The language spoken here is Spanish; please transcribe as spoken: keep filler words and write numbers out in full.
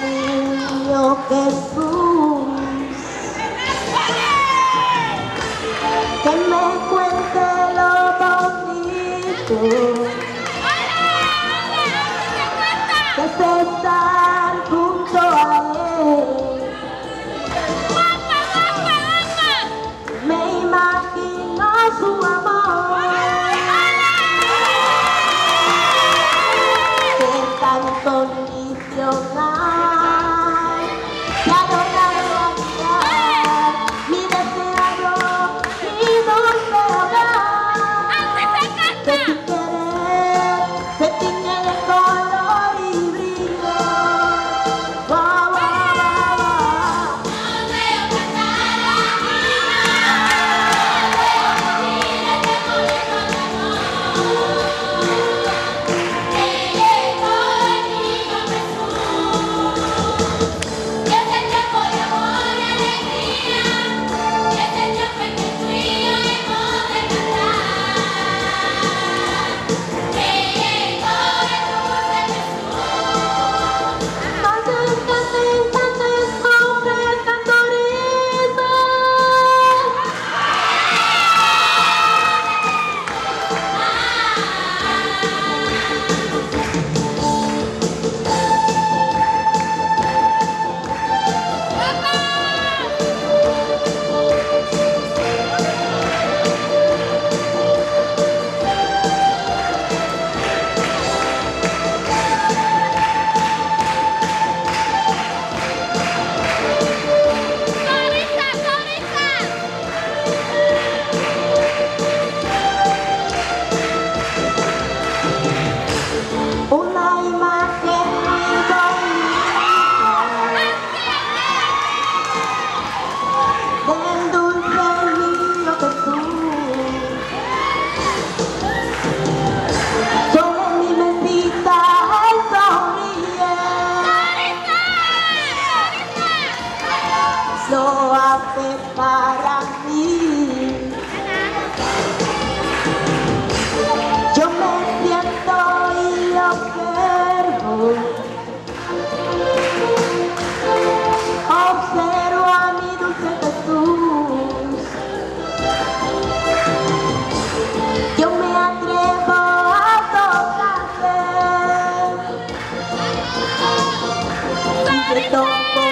niño Jesús, que me cuente lo bonito que es estar junto a él. Me imagino su amor, que es tan incondicional, que adorar la vida, mi deseado, mi dulce hogar, que tu querer se tiñe de color y brillo. Wow, wow, wow, wow. Una imagen muy bonita del dulce niño Jesús. Sobre mi mesita él sonríe, lo hace para mí. Yo me siento y lo observo, observo a mi dulce Jesús. Yo me atrevo a tocarle y le toco